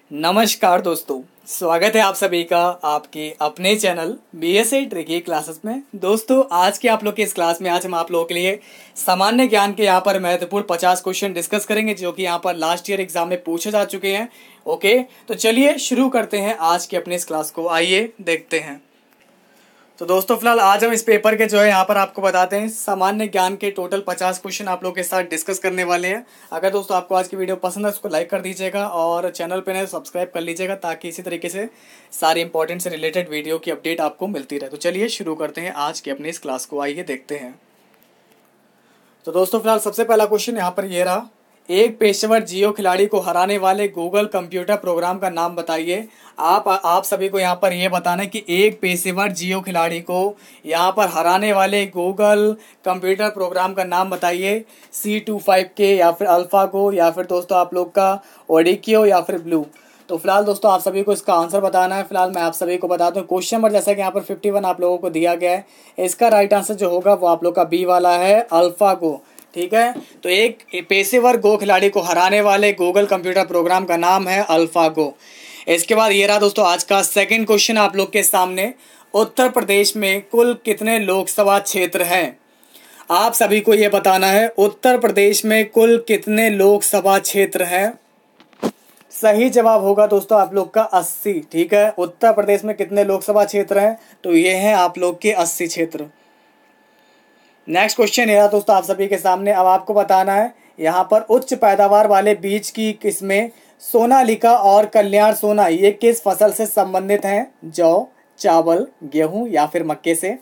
नमस्कार दोस्तों, स्वागत है आप सभी का आपके अपने चैनल BSA ट्रिकी क्लासेस में। दोस्तों आज के आप लोग के इस क्लास में आज हम आप लोगों के लिए सामान्य ज्ञान के यहाँ पर महत्वपूर्ण 50 क्वेश्चन डिस्कस करेंगे जो कि यहाँ पर लास्ट ईयर एग्जाम में पूछे जा चुके हैं। ओके, तो चलिए शुरू करते हैं आज के अपने इस क्लास को। आइए देखते हैं। तो दोस्तों फिलहाल आज हम इस पेपर के जो है यहाँ पर आपको बताते हैं सामान्य ज्ञान के टोटल 50 क्वेश्चन आप लोगों के साथ डिस्कस करने वाले हैं। अगर दोस्तों आपको आज की वीडियो पसंद है उसको लाइक कर दीजिएगा और चैनल पे नए सब्सक्राइब कर लीजिएगा ताकि इसी तरीके से सारी इंपॉर्टेंट से रिलेटेड वीडियो की अपडेट आपको मिलती रहे। तो चलिए शुरू करते हैं आज की अपनी इस क्लास को। आइए देखते हैं। तो दोस्तों फिलहाल सबसे पहला क्वेश्चन यहाँ पर ये रहा, एक पेशेवर जियो खिलाड़ी को हराने वाले गूगल कंप्यूटर प्रोग्राम का नाम बताइए। आप सभी को यहाँ पर ये बताना है कि एक पेशेवर जियो खिलाड़ी को यहाँ पर हराने वाले गूगल कंप्यूटर प्रोग्राम का नाम बताइए। C25K या फिर अल्फागो या फिर दोस्तों आप लोग का ओडिक्यो या फिर ब्लू। तो फिलहाल दोस्तों आप सभी को इसका आंसर बताना है। फिलहाल मैं आप सभी को बता दूं क्वेश्चन नंबर जैसा कि यहाँ पर 51 आप लोगों को दिया गया है, इसका राइट आंसर जो होगा वो आप लोग का बी वाला है, अल्फागो। ठीक है, तो एक पेशेवर गो खिलाड़ी को हराने वाले गूगल कंप्यूटर प्रोग्राम का नाम है अल्फागो। इसके बाद ये रहा दोस्तों आज का सेकंड क्वेश्चन आप लोग के सामने, उत्तर प्रदेश में कुल कितने लोकसभा क्षेत्र हैं? आप सभी को ये बताना है उत्तर प्रदेश में कुल कितने लोकसभा क्षेत्र हैं। सही जवाब होगा दोस्तों आप लोग का 80। ठीक है, उत्तर प्रदेश में कितने लोकसभा क्षेत्र हैं? तो ये हैं आप लोग के 80 क्षेत्र। नेक्स्ट क्वेश्चन है दोस्तों आप सभी के सामने, अब आपको बताना है यहाँ पर उच्च पैदावार वाले बीज की किस्में सोनालिका और कल्याण सोना ये किस फसल से संबंधित हैं? जौ, चावल, गेहूं या फिर मक्के से?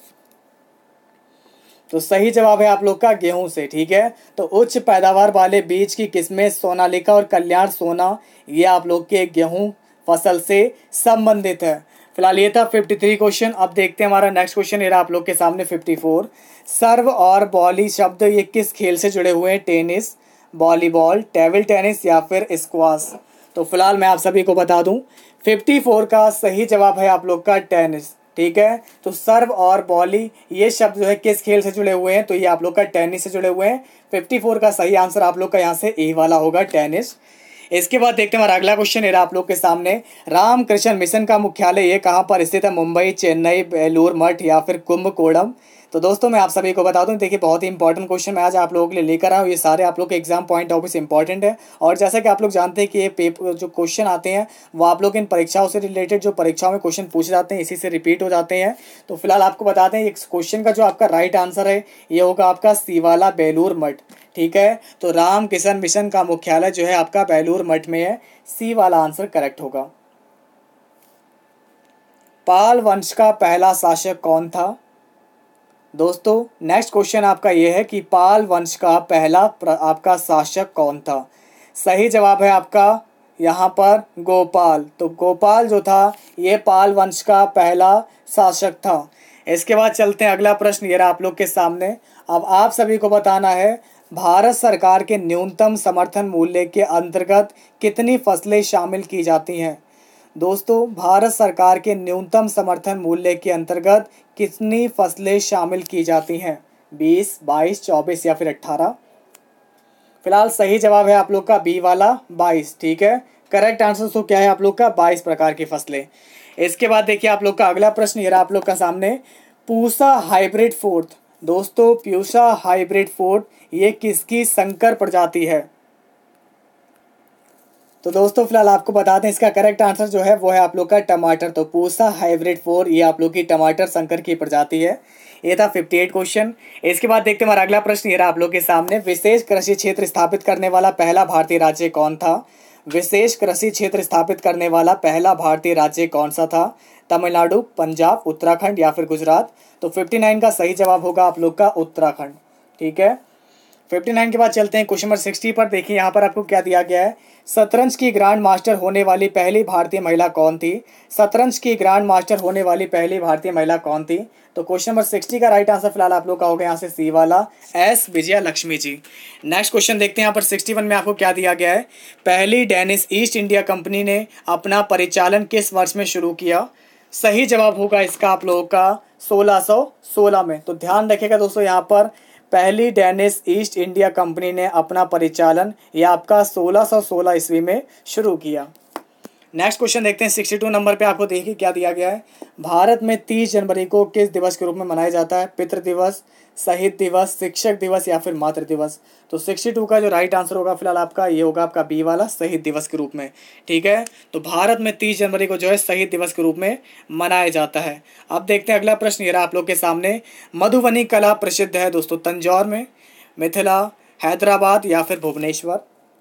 तो सही जवाब है आप लोग का गेहूं से। ठीक है, तो उच्च पैदावार वाले बीज की किस्में सोनालिका और कल्याण सोना ये आप लोग के गेहूं फसल से संबंधित है। फिलहाल ये था 53 क्वेश्चन। अब देखते हैं हमारा नेक्स्ट क्वेश्चन है आप लोग के सामने 54। सर्व और बॉली शब्द ये किस खेल से जुड़े हुए हैं? टेनिस, वॉलीबॉल, टेबल टेनिस या फिर स्क्वाश? तो फिलहाल मैं आप सभी को बता दूं 54 का सही जवाब है आप लोग का टेनिस। ठीक है, तो सर्व और बॉली ये शब्द जो है किस खेल से जुड़े हुए हैं? तो ये आप लोग का टेनिस से जुड़े हुए हैं। 54 का सही आंसर आप लोग का यहाँ से ए वाला होगा, टेनिस। इसके बाद देखते हैं हमारा अगला क्वेश्चन है आप लोग के सामने, रामकृष्ण मिशन का मुख्यालय ये कहाँ पर स्थित है? मुंबई, चेन्नई, बेलूर मठ या फिर कुंभकोणम? तो दोस्तों मैं आप सभी को बता दूं, देखिए बहुत ही इंपॉर्टेंट क्वेश्चन मैं आज आप लोगों के लिए लेकर आया हूँ। ये सारे आप लोग के एग्जाम पॉइंट ऑफ व्यू से इंपॉर्टेंट है और जैसा कि आप लोग जानते हैं कि ये पेपर जो क्वेश्चन आते हैं वो आप लोग इन परीक्षाओं से रिलेटेड जो परीक्षाओं में क्वेश्चन पूछे जाते हैं इसी से रिपीट हो जाते हैं। तो फिलहाल आपको बताते हैं इस क्वेश्चन का जो आपका राइट आंसर है ये होगा आपका सी वाला, बेलूर मठ। ठीक है, तो रामकृष्ण मिशन का मुख्यालय जो है आपका बेलूर मठ में है। सी वाला आंसर करेक्ट होगा। पाल वंश का पहला शासक कौन था? दोस्तों नेक्स्ट क्वेश्चन आपका ये है कि पाल वंश का पहला आपका शासक कौन था? सही जवाब है आपका यहाँ पर गोपाल। तो गोपाल जो था ये पाल वंश का पहला शासक था। इसके बाद चलते हैं अगला प्रश्न ये रहा आप लोग के सामने। अब आप सभी को बताना है भारत सरकार के न्यूनतम समर्थन मूल्य के अंतर्गत कितनी फसलें शामिल की जाती हैं? दोस्तों भारत सरकार के न्यूनतम समर्थन मूल्य के अंतर्गत कितनी फसलें शामिल की जाती हैं? 20, 22, 24 या फिर 18? फिलहाल सही जवाब है आप लोग का बी वाला, 22। ठीक है, करेक्ट आंसर तो क्या है आप लोग का? 22 प्रकार की फसलें। इसके बाद देखिए आप लोग का अगला प्रश्न ये रहा आप लोग का सामने, पूसा हाइब्रिड फोर्थ। दोस्तों पूसा हाइब्रिड फोर्थ ये किसकी संकर प्रजाति है? तो दोस्तों फिलहाल आपको बता दें इसका करेक्ट आंसर जो है वो है आप लोग का टमाटर। तो पूसा हाइब्रिड 4 ये आप लोग की टमाटर संकर की प्रजाति है। ये था 58 क्वेश्चन। इसके बाद देखते हैं हमारा अगला प्रश्न ये रहा आप लोग के सामने, विशेष कृषि क्षेत्र स्थापित करने वाला पहला भारतीय राज्य कौन था? विशेष कृषि क्षेत्र स्थापित करने वाला पहला भारतीय राज्य कौन सा था? तमिलनाडु, पंजाब, उत्तराखंड या फिर गुजरात? तो 59 का सही जवाब होगा आप लोग का उत्तराखंड। ठीक है, 59 के बाद चलते हैं क्वेश्चन नंबर 60 पर। देखिए यहाँ पर आपको क्या दिया गया है, शतरंज की ग्रैंड मास्टर होने वाली पहली भारतीय महिला कौन थी? शतरंज की ग्रैंड मास्टर होने वाली पहली भारतीय महिला कौन थी? तो क्वेश्चन नंबर 60 का राइट आंसर फिलहाल आप लोग का होगा यहाँ से सी वाला, S Vijaya Lakshmi ji. Next question देखते हैं यहाँ पर 61 में आपको क्या दिया गया है, पहली डेनिश ईस्ट इंडिया कंपनी ने अपना परिचालन किस वर्ष में शुरू किया? सही जवाब होगा इसका आप लोगों का 1616 में। तो ध्यान रखिएगा दोस्तों यहाँ पर पहली डेनिश ईस्ट इंडिया कंपनी ने अपना परिचालन यह आपका 1616 ईस्वी में शुरू किया। नेक्स्ट क्वेश्चन देखते हैं 62 नंबर पे। आपको देखिए क्या दिया गया है। भारत में 30 जनवरी को किस दिवस के रूप में मनाया जाता है? पितृ दिवस, शहीद दिवस, शिक्षक दिवस या फिर मातृ दिवस? तो 62 का जो राइट आंसर होगा फिलहाल आपका ये होगा आपका बी वाला, शहीद दिवस के रूप में। ठीक है, तो भारत में 30 जनवरी को जो है शहीद दिवस के रूप में मनाया जाता है। अब देखते हैं अगला प्रश्न, ये रहा आप लोग के सामने। मधुबनी कला प्रसिद्ध है दोस्तों तंजौर में, मिथिला, हैदराबाद या फिर भुवनेश्वर?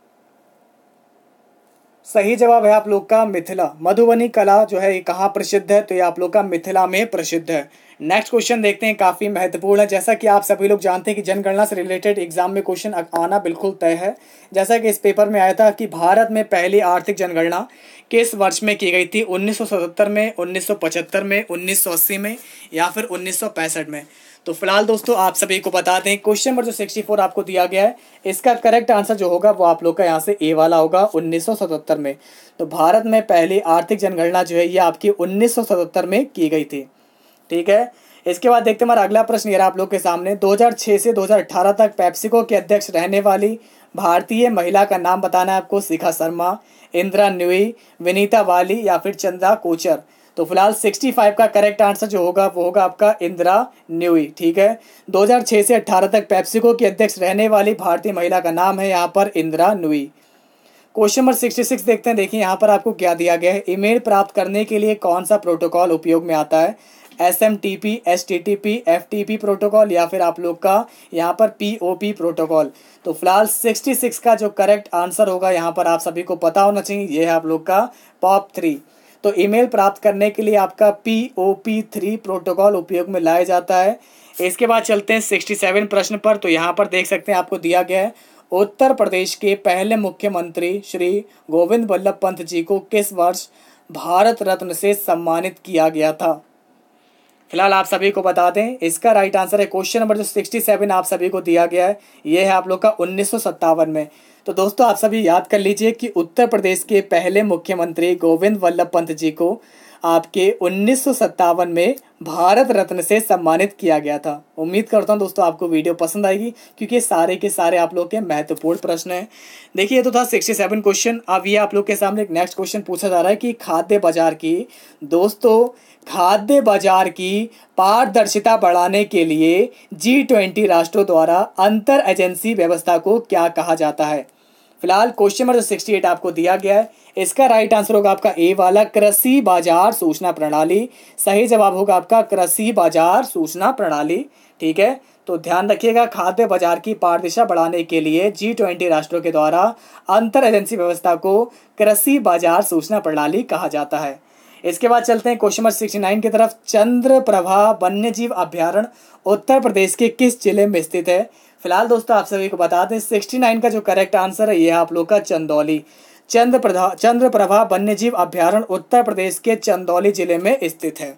सही जवाब है आप लोग का मिथिला। मधुबनी कला जो है ये कहाँ प्रसिद्ध है? तो ये आप लोग का मिथिला में प्रसिद्ध है। नेक्स्ट क्वेश्चन देखते हैं, काफ़ी महत्वपूर्ण है। जैसा कि आप सभी लोग जानते हैं कि जनगणना से रिलेटेड एग्जाम में क्वेश्चन आना बिल्कुल तय है। जैसा कि इस पेपर में आया था कि भारत में पहली आर्थिक जनगणना किस वर्ष में की गई थी? 1977 में, 1975 में, 1980 में या फिर 1965 में? तो फिलहाल दोस्तों आप सभी को बता दें, क्वेश्चन नंबर जो 64 आपको दिया गया है, इसका करेक्ट आंसर जो होगा वो आप लोग का यहाँ से ए वाला होगा, 1977 में। तो भारत में पहली आर्थिक जनगणना जो है ये आपकी 1977 में की गई थी। ठीक है, इसके बाद देखते हैं हमारा अगला प्रश्न ये रहा आप लोग के सामने। 2006 से 2018 तक पेप्सिको के अध्यक्ष रहने वाली भारतीय महिला का नाम बताना है आपको। शिखा शर्मा, इंदिरा न्यूई, विनीता वाली या फिर चंद्रा कोचर? तो फिलहाल 65 का करेक्ट आंसर जो होगा वो होगा आपका इंदिरा न्यूई। ठीक है, 2006 से 18 तक पेप्सिको की अध्यक्ष रहने वाली भारतीय महिला का नाम है यहाँ पर इंदिरा न्यूई। क्वेश्चन नंबर 66 देखते हैं। देखिए यहाँ पर आपको क्या दिया गया है। ईमेल प्राप्त करने के लिए कौन सा प्रोटोकॉल उपयोग में आता है? SMTP, STTP, FTP प्रोटोकॉल या फिर आप लोग का यहाँ पर POP प्रोटोकॉल? तो फिलहाल 66 का जो करेक्ट आंसर होगा यहाँ पर आप सभी को पता होना चाहिए, ये है आप लोग का POP3। तो ईमेल प्राप्त करने के लिए आपका POP3 प्रोटोकॉल उपयोग में लाया जाता है। इसके बाद चलते हैं 67 प्रश्न पर। तो यहाँ पर देख सकते हैं आपको दिया गया है, उत्तर प्रदेश के पहले मुख्यमंत्री श्री गोविंद बल्लभ पंत जी को किस वर्ष भारत रत्न से सम्मानित किया गया था? फिलहाल आप सभी को बता दें, इसका राइट आंसर है क्वेश्चन नंबर जो 67 आप सभी को दिया गया है, ये है आप लोग का 1957 में। तो दोस्तों आप सभी याद कर लीजिए कि उत्तर प्रदेश के पहले मुख्यमंत्री गोविंद बल्लभ पंत जी को आपके 1957 में भारत रत्न से सम्मानित किया गया था। उम्मीद करता हूं दोस्तों आपको वीडियो पसंद आएगी, क्योंकि सारे के सारे आप लोग के महत्वपूर्ण प्रश्न हैं। देखिए ये तो था 67 क्वेश्चन। अब ये आप लोग के सामने एक नेक्स्ट क्वेश्चन पूछा जा रहा है कि खाद्य बाजार की दोस्तों खाद्य बाजार की पारदर्शिता बढ़ाने के लिए G20 राष्ट्रों द्वारा अंतर एजेंसी व्यवस्था को क्या कहा जाता है? फिलहाल क्वेश्चन नंबर 68 आपको दिया गया है, इसका राइट आंसर होगा आपका ए वाला, कृषि बाजार सूचना प्रणाली। सही जवाब होगा आपका कृषि बाजार सूचना प्रणाली। ठीक है, तो ध्यान रखिएगा, खाद्य बाजार की पारदर्शिता बढ़ाने के लिए G20 राष्ट्रों के द्वारा अंतर एजेंसी व्यवस्था को कृषि बाजार सूचना प्रणाली कहा जाता है। इसके बाद चलते हैं क्वेश्चन नंबर 69 की तरफ। चंद्रप्रभा वन्यजीव अभ्यारण्य उत्तर प्रदेश के किस जिले में स्थित है? फिलहाल दोस्तों आप सभी को बता दें, 69 का जो करेक्ट आंसर है ये आप लोग का चंदौली। चंद्रप्रभा वन्यजीव अभ्यारण्य उत्तर प्रदेश के चंदौली जिले में स्थित है।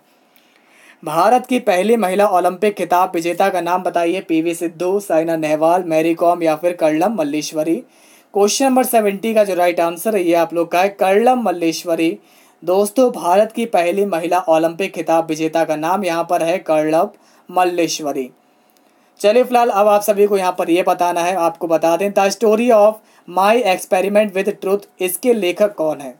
भारत की पहली महिला ओलंपिक खिताब विजेता का नाम बताइए। PV सिंधु, साइना नेहवाल, मैरी कॉम या फिर कर्णम मल्लेश्वरी? क्वेश्चन नंबर 70 का जो राइट आंसर है ये आप लोग का है कर्णम मल्लेश्वरी। दोस्तों भारत की पहली महिला ओलंपिक खिताब विजेता का नाम यहाँ पर है कर्णम मल्लेश्वरी। चलिए फिलहाल अब आप सभी को यहाँ पर ये बताना है, आपको बता दें, the story of my experiment with truth, इसके लेखक कौन है?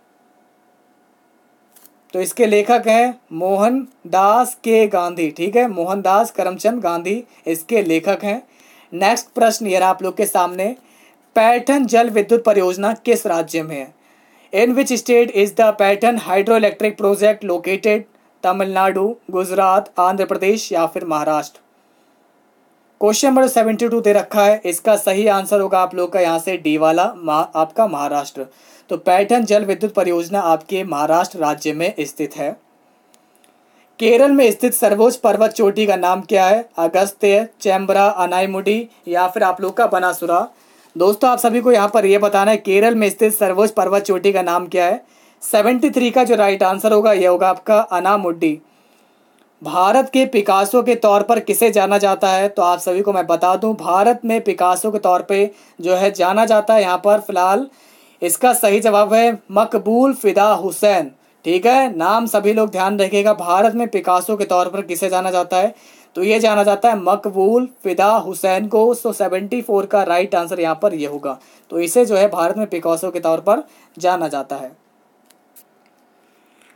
तो इसके लेखक हैं मोहनदास के गांधी। ठीक है, मोहनदास करमचंद गांधी इसके लेखक हैं। नेक्स्ट प्रश्न ये रहा आप लोग के सामने, पैटर्न जल विद्युत परियोजना किस राज्य में है? In which state is the pattern hydro electric project located? Tamil Nadu, Gujarat, Andhra Pradesh या फिर महाराष्ट्र? क्वेश्चन नंबर 72 दे रखा है, इसका सही आंसर होगा आप लोग का यहाँ से डी वाला, आपका महाराष्ट्र। तो पैटर्न जल विद्युत परियोजना आपके महाराष्ट्र राज्य में स्थित है। केरल में स्थित सर्वोच्च पर्वत चोटी का नाम क्या है? अगस्त्य, चैम्बरा, अनाईमुडी या फिर आप लोग का बनासुरा? दोस्तों आप सभी को यहाँ पर यह बताना है, केरल में स्थित सर्वोच्च पर्वत चोटी का नाम क्या है? 73 का जो राइट आंसर होगा यह होगा आपका अनामुड्डी। भारत के पिकासो के तौर पर किसे जाना जाता है? तो आप सभी को मैं बता दूं, भारत में पिकासो के तौर पे जो है जाना जाता है यहाँ पर फिलहाल, इसका सही जवाब है मकबूल फिदा हुसैन। ठीक है, नाम सभी लोग ध्यान रखिएगा, भारत में पिकासो के तौर पर किसे जाना जाता है? तो ये जाना जाता है मकबूल फिदा हुसैन को। 74 का राइट आंसर यहाँ पर ये होगा। तो इसे जो है भारत में पिकासो के तौर पर जाना जाता है।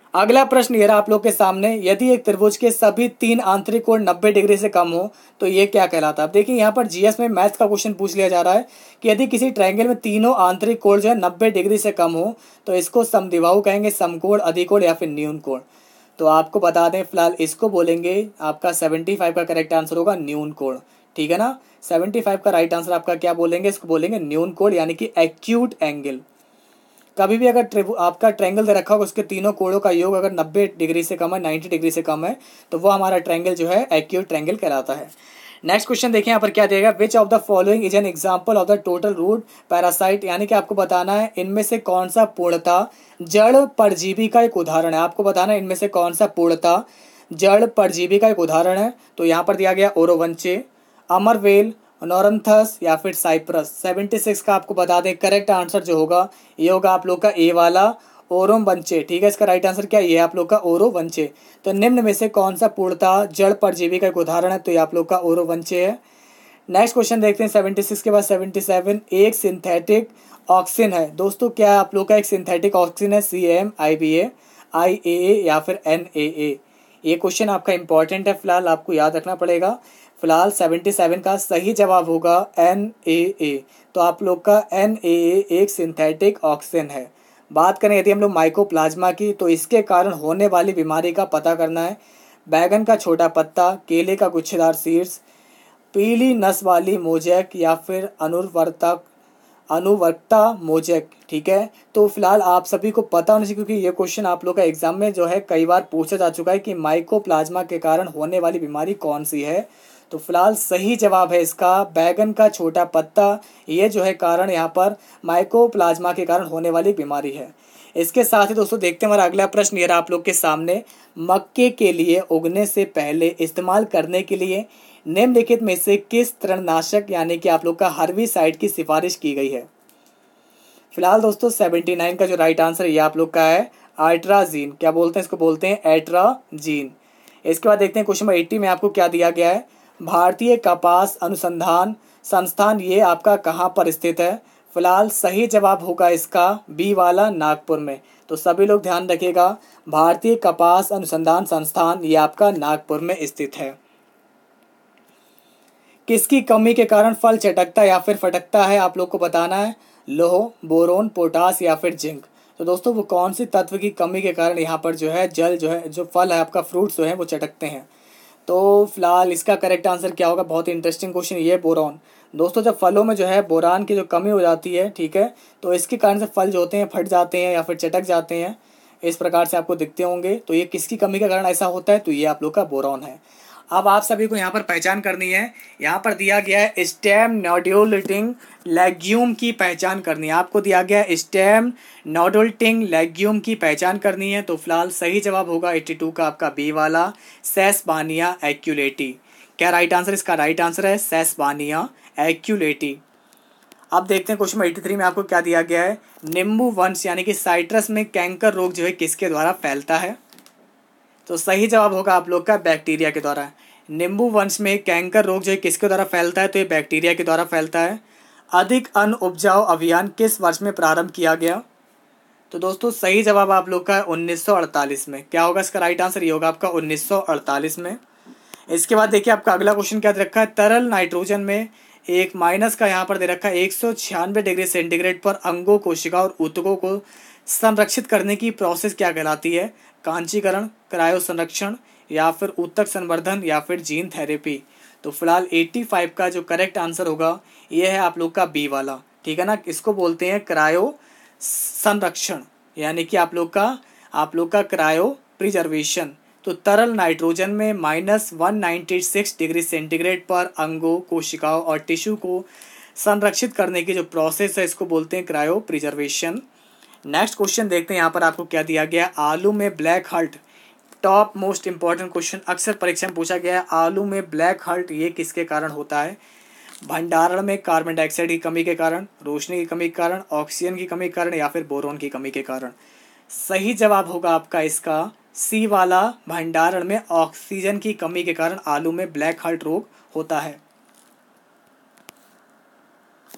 अगला प्रश्न ये रहा आप लोग के सामने, यदि एक त्रिभुज के सभी 3 आंतरिक कोण 90 डिग्री से कम हो तो ये क्या कहलाता है। अब देखिए यहाँ पर जीएस में मैथ्स का क्वेश्चन पूछ लिया जा रहा है कि यदि किसी ट्रायंगल में तीनों आंतरिक कोण जो है 90 डिग्री से कम हो तो इसको समद्विबाहु कहेंगे, समकोण, अधिकोण या फिर न्यून कोण। तो आपको बता दें फिलहाल इसको बोलेंगे, आपका 75 का करेक्ट आंसर होगा न्यून कोण। ठीक है ना, 75 का राइट आंसर आपका क्या बोलेंगे, इसको बोलेंगे न्यून कोण यानी कि एक्यूट एंगल। कभी भी अगर आपका ट्रायंगल दे रखा होगा उसके तीनों कोणों का योग अगर 90 डिग्री से कम है, 90 डिग्री से कम है, तो वो हमारा ट्रायंगल जो है एक्यूट ट्रायंगल कहलाता है। नेक्स्ट क्वेश्चन देखिए यहाँ पर क्या देगा, which of the following is an example of the total root parasite, यानी कि आपको बताना है इनमें से कौन सा पूर्णतः जड़ परजीवी का एक उदाहरण है। आपको बताना है इनमें से कौन सा पूर्णतः जड़ परजीवी का एक उदाहरण है। तो यहाँ पर दिया गया ओरोवंचे, अमरवेल, नॉरंथस या फिर साइप्रस। 76 का आपको बता दें करेक्ट आंसर जो होगा ये होगा आप लोग का ए वाला ओरोवंचे। ठीक है, इसका राइट आंसर क्या है, ये आप लोग का ओरोवंचे। तो निम्न में से कौन सा पूर्णतः जड़ परजीवी का एक उदाहरण है, तो ये आप लोग का ओरोवंचे है। नेक्स्ट क्वेश्चन देखते हैं 76 के बाद 77, एक सिंथेटिक ऑक्सीजन है। दोस्तों क्या आप लोग का एक सिंथेटिक ऑक्सीजन है, CAM, IBA, IAA या फिर NAA। ये क्वेश्चन आपका इंपॉर्टेंट है, फिलहाल आपको याद रखना पड़ेगा। फिलहाल 77 का सही जवाब होगा NAA। तो आप लोग का NAA एक सिंथेटिक ऑक्सीजन है। बात करें यदि हम लोग माइकोप्लाज्मा की, तो इसके कारण होने वाली बीमारी का पता करना है। बैगन का छोटा पत्ता, केले का गुच्छेदार शीर्ष, पीली नस वाली मोजैक या फिर अनुवर्तता मोजैक। ठीक है, तो फिलहाल आप सभी को पता होना चाहिए क्योंकि ये क्वेश्चन आप लोग का एग्जाम में जो है कई बार पूछा जा चुका है कि माइकोप्लाज्मा के कारण होने वाली बीमारी कौन सी है। तो फिलहाल सही जवाब है इसका बैगन का छोटा पत्ता। ये जो है कारण यहाँ पर माइकोप्लाज्मा के कारण होने वाली बीमारी है। इसके साथ ही दोस्तों देखते हैं हमारा अगला प्रश्न ये रहा आप लोग के सामने, मक्के के लिए उगने से पहले इस्तेमाल करने के लिए निम्नलिखित में से किस तृणनाशक यानी कि आप लोग का हर्बिसाइड की सिफारिश की गई है। फिलहाल दोस्तों 79 का जो राइट आंसर है ये आप लोग का है एट्राजीन। क्या बोलते हैं इसको, बोलते हैं एट्राजीन। इसके बाद देखते हैं क्वेश्चन नंबर 80 में आपको क्या दिया गया है, भारतीय कपास अनुसंधान संस्थान ये आपका कहाँ पर स्थित है। फिलहाल सही जवाब होगा इसका बी वाला नागपुर में। तो सभी लोग ध्यान रखिएगा, भारतीय कपास अनुसंधान संस्थान ये आपका नागपुर में स्थित है। किसकी कमी के कारण फल चटकता या फिर फटकता है, आप लोग को बताना है। लोह, बोरोन, पोटास या फिर जिंक। तो दोस्तों वो कौन सी तत्व की कमी के कारण यहाँ पर जो है जल जो है जो फल है आपका फ्रूट्स जो है वो चटकते हैं। तो फिलहाल इसका करेक्ट आंसर क्या होगा, बहुत ही इंटरेस्टिंग क्वेश्चन, ये बोरॉन। दोस्तों जब फलों में जो है बोरान की जो कमी हो जाती है, ठीक है, तो इसके कारण से फल जो होते हैं फट जाते हैं या फिर चटक जाते हैं, इस प्रकार से आपको दिखते होंगे। तो ये किसकी कमी के कारण ऐसा होता है, तो ये आप लोग का बोरॉन है। अब आप सभी को यहाँ पर पहचान करनी है, यहाँ पर दिया गया है स्टेम नोडुलेटिंग लेग्यूम की पहचान करनी है। आपको दिया गया है स्टेम नोडुलेटिंग लेग्यूम की पहचान करनी है। तो फिलहाल सही जवाब होगा 82 का आपका बी वाला सेसबानिया एक्यूलेटी। क्या राइट आंसर, इसका राइट आंसर है सेसबानिया एक्यूलेटी। अब देखते हैं क्वेश्चन 83 में आपको क्या दिया गया है, नींबू वंश यानी कि साइट्रस में कैंकर रोग जो है किसके द्वारा फैलता है। तो सही जवाब होगा आप लोग का बैक्टीरिया के द्वारा। नींबू वंश में कैंकर रोग जो है किसके द्वारा फैलता है, तो ये बैक्टीरिया के द्वारा फैलता है। अधिक अन्न उपजाऊ अभियान किस वर्ष में प्रारंभ किया गया। तो दोस्तों सही जवाब आप लोग का है 1948 में। क्या होगा इसका राइट आंसर, ये होगा आपका 1948 में। इसके बाद देखिए आपका अगला क्वेश्चन क्या दे रखा है, तरल नाइट्रोजन में एक माइनस का यहाँ पर दे रखा है 196 डिग्री सेंटीग्रेड पर अंगों, कोशिका और ऊतकों को संरक्षित करने की प्रोसेस क्या कहलाती है। कांचीकरण, क्रायो संरक्षण या फिर ऊतक संवर्धन या फिर जीन थेरेपी। तो फिलहाल 85 का जो करेक्ट आंसर होगा ये है आप लोग का बी वाला। ठीक है ना, इसको बोलते हैं क्रायो संरक्षण यानी कि आप लोग का क्रायो प्रिजर्वेशन। तो तरल नाइट्रोजन में -196 डिग्री सेंटीग्रेड पर अंगों, कोशिकाओं और टिश्यू को संरक्षित करने की जो प्रोसेस है इसको बोलते हैं क्रायो प्रिजर्वेशन। नेक्स्ट क्वेश्चन देखते हैं यहाँ पर आपको क्या दिया गया है, आलू में black heart. Top most important question अक्सर परीक्षा में पूछा गया है, आलू में ब्लैक हल्ट ये किसके कारण होता है। भंडारण में कार्बन डाइऑक्साइड की कमी के कारण, रोशनी की कमी के कारण, ऑक्सीजन की कमी के कारण या फिर बोरोन की कमी के कारण। सही जवाब होगा आपका इसका सी वाला, भंडारण में ऑक्सीजन की कमी के कारण आलू में ब्लैक हल्ट रोग होता है।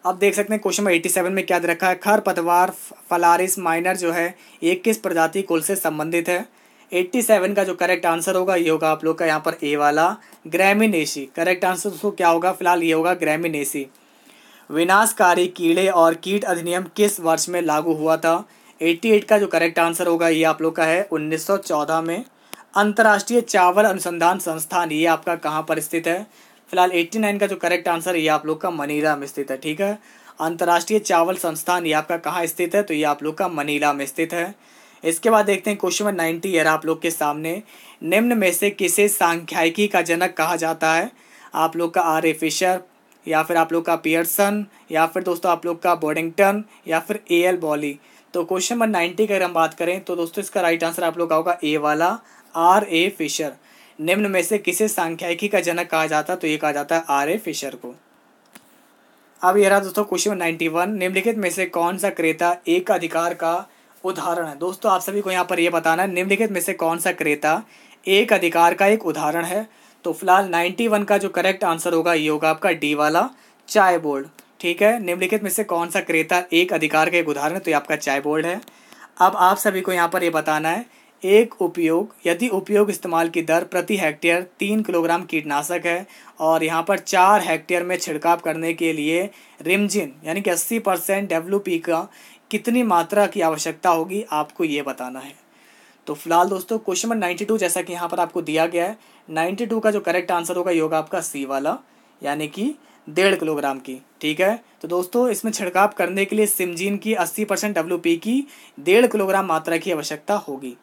अब देख सकते हैं क्वेश्चन नंबर 87 में क्या दे रखा है, खरपतवार फलारिस माइनर जो है ये किस प्रजाति कुल से संबंधित है। 87 का जो करेक्ट आंसर होगा ये होगा आप लोग का यहाँ पर ए वाला ग्रैमिनेसी। करेक्ट आंसर दोस्तों क्या होगा, फिलहाल ये होगा ग्रैमिनेसी। विनाशकारी कीड़े और कीट अधिनियम किस वर्ष में लागू हुआ था। 88 का जो करेक्ट आंसर होगा ये आप लोग का है 1914 में। अंतर्राष्ट्रीय चावल अनुसंधान संस्थान ये आपका कहाँ पर स्थित है। फिलहाल 89 का जो करेक्ट आंसर ये आप लोग का मनीला में स्थित है। ठीक है, अंतर्राष्ट्रीय चावल संस्थान ये आपका कहाँ स्थित है, तो ये आप लोग का मनीला में स्थित है। इसके बाद देखते हैं क्वेश्चन नंबर 90 ईयर आप लोग के सामने, निम्न में से किसे सांख्यिकी का जनक कहा जाता है। आप लोग का आर ए फिशर, या फिर आप लोग का पियर्सन, या फिर दोस्तों आप लोग का बोर्डिंगटन, या फिर ए एल बॉली। तो क्वेश्चन नंबर 90 की अगर हम बात करें तो दोस्तों इसका राइट आंसर आप लोग का होगा ए वाला आर ए फिशर। निम्न में से किसे सांख्यिकी का जनक कहा जाता है, तो ये कहा जाता है आर ए फिशर को। अब ये रहा दोस्तों क्वेश्चन 91, निम्नलिखित में से कौन सा क्रेता एक अधिकार का उदाहरण है। दोस्तों आप सभी को यहाँ पर ये बताना है निम्नलिखित में से कौन सा क्रेता एक अधिकार का एक उदाहरण है। तो फिलहाल 91 का जो करेक्ट आंसर होगा ये होगा आपका डी वाला चाय बोर्ड। ठीक है, निम्नलिखित में से कौन सा क्रेता एक अधिकार का एक उदाहरण है, तो ये आपका चाय बोर्ड है। अब आप सभी को यहाँ पर ये बताना है एक उपयोग, यदि उपयोग इस्तेमाल की दर प्रति हेक्टेयर 3 किलोग्राम कीटनाशक है और यहाँ पर 4 हेक्टेयर में छिड़काव करने के लिए रिमजिन यानी कि 80% WP का कितनी मात्रा की आवश्यकता होगी, आपको ये बताना है। तो फिलहाल दोस्तों क्वेश्चन नंबर 92 जैसा कि यहाँ पर आपको दिया गया है, 92 का जो करेक्ट आंसर होगा ये होगा आपका सी वाला यानी कि 1.5 किलोग्राम की। ठीक है, तो दोस्तों इसमें छिड़काव करने के लिए सिमजीन की 80% WP की 1.5 किलोग्राम मात्रा की आवश्यकता होगी।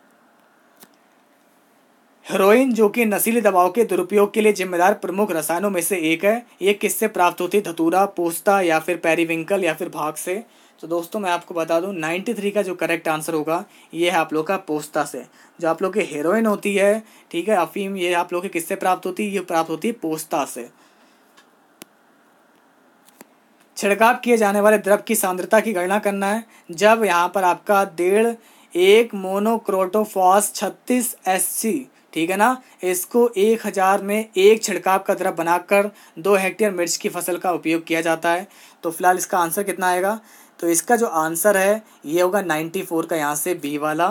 हेरोइन जो कि नशीले दवाओं के दुरुपयोग के लिए जिम्मेदार प्रमुख रसायनों में से एक है, ये किससे प्राप्त होती है, धतूरा, पोस्ता, या फिर पेरीविंकल, या फिर भाग से। तो दोस्तों मैं आपको बता दूं 93 का जो करेक्ट आंसर होगा ये है आप लोग का पोस्ता से। जो आप लोग के हेरोइन होती है, ठीक है, अफीम, ये आप लोग के किससे प्राप्त होती है, ये प्राप्त होती है पोस्ता से। छिड़काव किए जाने वाले द्रव की सांद्रता की गणना करना है। जब यहाँ पर आपका 1.5 मोनोक्रोटोफॉस 36 SC, ठीक है ना, इसको 1000 में एक छिड़काव का द्रव बनाकर 2 हेक्टेयर मिर्च की फसल का उपयोग किया जाता है। तो फिलहाल इसका आंसर कितना आएगा, तो इसका जो आंसर है ये होगा 94 का, यहाँ से बी वाला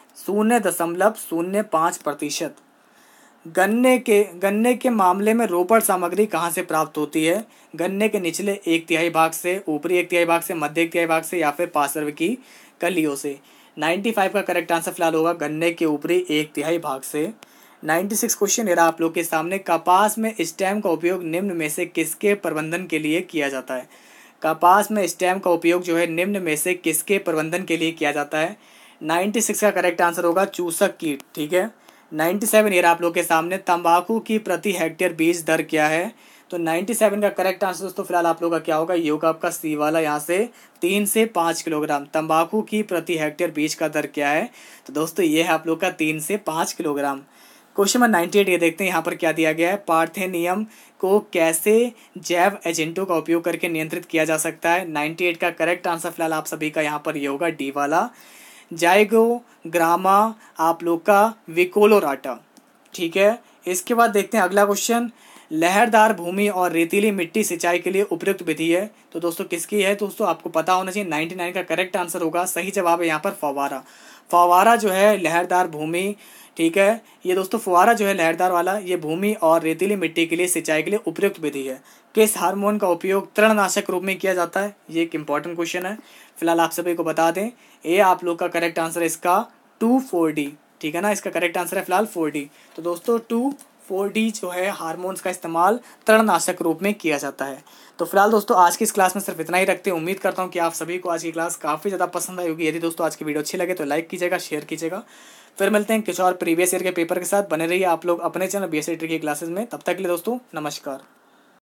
0.05%। गन्ने के मामले में रोपण सामग्री कहाँ से प्राप्त होती है। गन्ने के निचले 1/3 भाग से, ऊपरी 1/3 भाग से, मध्य 1/3 भाग से, या फिर पार्श्व की कलियों से। 95 का करेक्ट आंसर फिलहाल होगा गन्ने के ऊपरी 1/3 भाग से। 96 क्वेश्चन ये रहा आप लोग के सामने, कपास में स्टेम का उपयोग निम्न में से किसके प्रबंधन के लिए किया जाता है। कपास में स्टेम का उपयोग जो है निम्न में से किसके प्रबंधन के लिए किया जाता है। 96 का करेक्ट आंसर होगा चूसक कीट। ठीक है, 97 ये रहा आप लोग के सामने, तंबाकू की प्रति हेक्टेयर बीज दर क्या है। तो 97 का करेक्ट आंसर दोस्तों फिलहाल आप लोग का क्या होगा, ये होगा आपका सी वाला, यहाँ से 3 से 5 किलोग्राम। तंबाकू की प्रति हेक्टेयर बीज का दर क्या है, तो दोस्तों ये है आप लोग का 3 से 5 किलोग्राम। क्वेश्चन नंबर 98 ये देखते हैं यहाँ पर क्या दिया गया है, पार्थेनियम को कैसे जैव एजेंटों का उपयोग करके नियंत्रित किया जा सकता है। 98 का करेक्ट आंसर फिलहाल आप सभी का यहाँ पर ये होगा डी वाला जाइगोग्रामा आप लोग का विकोलोराटा। ठीक है, इसके बाद देखते हैं अगला क्वेश्चन, लहरदार भूमि और रेतीली मिट्टी सिंचाई के लिए उपयुक्त विधि है। तो दोस्तों किसकी है, दोस्तों आपको पता होना चाहिए। 99 का करेक्ट आंसर होगा, सही जवाब है यहाँ पर फव्वारा। फव्वारा जो है लहरदार भूमि, ठीक है, ये दोस्तों फुहारा जो है लहरदार वाला, ये भूमि और रेतीली मिट्टी के लिए सिंचाई के लिए उपयुक्त विधि है। किस हार्मोन का उपयोग तृणनाशक रूप में किया जाता है, ये एक इंपॉर्टेंट क्वेश्चन है। फिलहाल आप सभी को बता दें ये आप लोग का करेक्ट आंसर है इसका 2,4-D। ठीक है ना, इसका करेक्ट आंसर है फिलहाल 4D। तो दोस्तों 2,4-D जो है हार्मोन्स का इस्तेमाल तृणनाशक रूप में किया जाता है। तो फिलहाल दोस्तों आज की इस क्लास में सिर्फ इतना ही रखते हैं। उम्मीद करता हूँ कि आप सभी को आज की क्लास काफ़ी ज़्यादा पसंद आई होगी। यदि दोस्तों आज की वीडियो अच्छी लगे तो लाइक कीजिएगा, शेयर कीजिएगा। फिर मिलते हैं कुछ और प्रीवियस ईयर के पेपर के साथ। बने रहिए आप लोग अपने चैनल BSc ट्रिकी क्लासेस में। तब तक के लिए दोस्तों नमस्कार।